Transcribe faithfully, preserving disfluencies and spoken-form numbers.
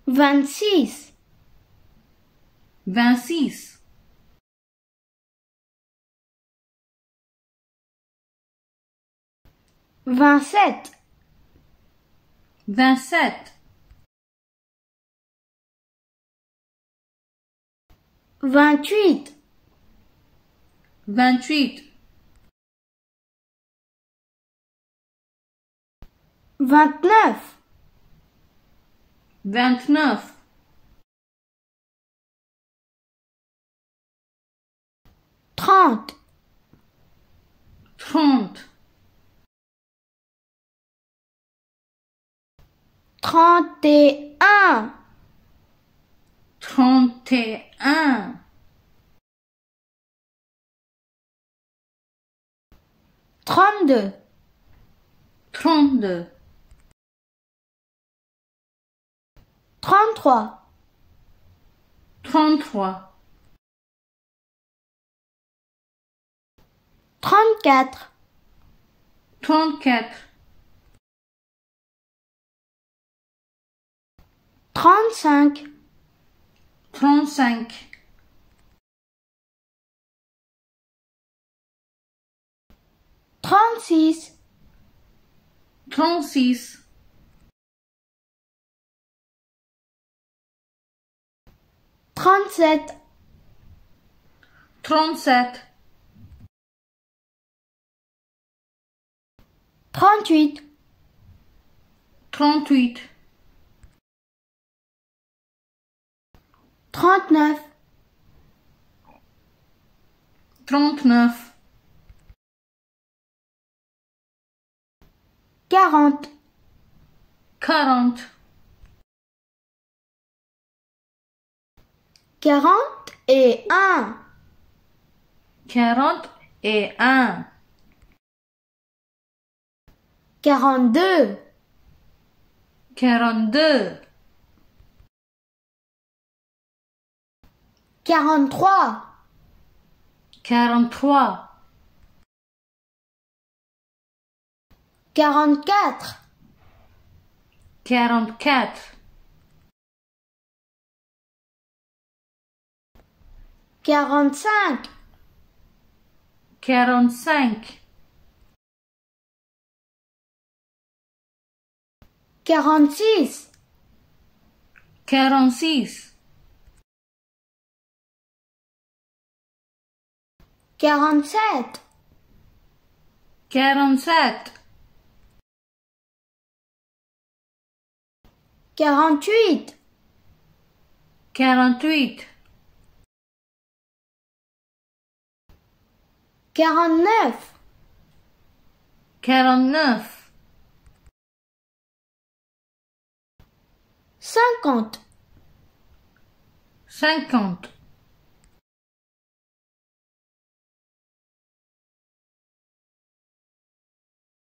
vingt-six, vingt-six, vingt-sept, vingt-sept, vingt-huit, vingt-huit, vingt-neuf, vingt-neuf, trente, trente, trente et un, trente et un, trente-deux, trente-deux, trente-trois, trente-trois, trente-quatre, trente-quatre, trente-cinq, trente-cinq, trente-six, trente-six, trente-sept, trente-sept, trente-huit, trente-huit, trente-neuf, trente-neuf, quarante, quarante, quarante et un, quarante et un, quarante-deux, quarante-deux, quarante-trois, quarante-trois, quarante-quatre, quarante-quatre, quarante-cinq, quarante-cinq, quarante-six, quarante-six, quarante-sept, quarante-sept, quarante-huit, quarante-huit, quarante-neuf, quarante-neuf, cinquante, cinquante,